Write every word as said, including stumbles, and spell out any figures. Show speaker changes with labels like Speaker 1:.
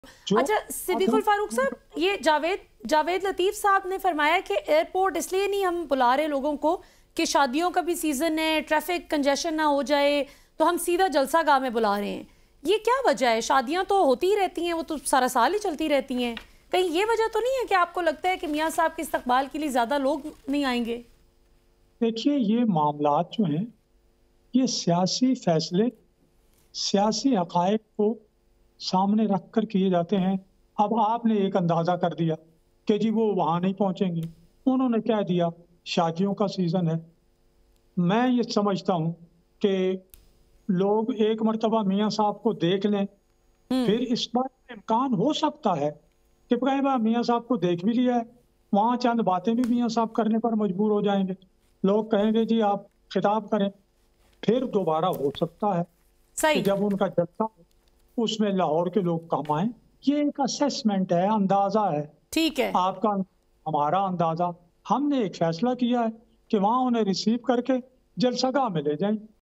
Speaker 1: अच्छा सिद्दीकुल फारूक साहब, ये जावेद जावेद लतीफ साहब ने फरमाया कि एयरपोर्ट इसलिए नहीं हम बुला रहे लोगों को कि शादियों का भी सीजन है, ट्रैफिक कंजेशन ना हो जाए, तो हम सीधा जलसा गाह में बुला रहे हैं। ये क्या वजह है? शादियां तो होती ही रहती हैं, वो तो सारा साल ही चलती रहती हैं। कहीं ये वजह तो नहीं है कि आपको लगता है कि मियाँ साहब के इस्तकबाल के लिए ज्यादा लोग नहीं आएंगे?
Speaker 2: देखिए, ये मामलात जो हैं, ये सियासी फैसले सियासी हक़ाइक़ को सामने रख कर किए जाते हैं। अब आपने एक अंदाज़ा कर दिया कि जी वो वहाँ नहीं पहुँचेंगे। उन्होंने कह दिया शादियों का सीज़न है। मैं ये समझता हूँ कि लोग एक मर्तबा मियाँ साहब को देख लें, फिर इस बात का इम्कान हो सकता है कि कई बार मियाँ साहब को देख भी लिया है, वहाँ चंद बातें भी मियाँ साहब करने पर मजबूर हो जाएँगे। लोग कहेंगे जी आप खिताब करें, फिर दोबारा हो सकता है कि
Speaker 1: सही।
Speaker 2: जब उनका जलसा हो उसमें लाहौर के लोग कम आएँ। ये एक असेसमेंट है, अंदाज़ा है।
Speaker 1: ठीक है।
Speaker 2: आपका हमारा अंदाज़ा, हमने एक फैसला किया है कि वहाँ उन्हें रिसीव करके जलसागाह में ले जाएँ।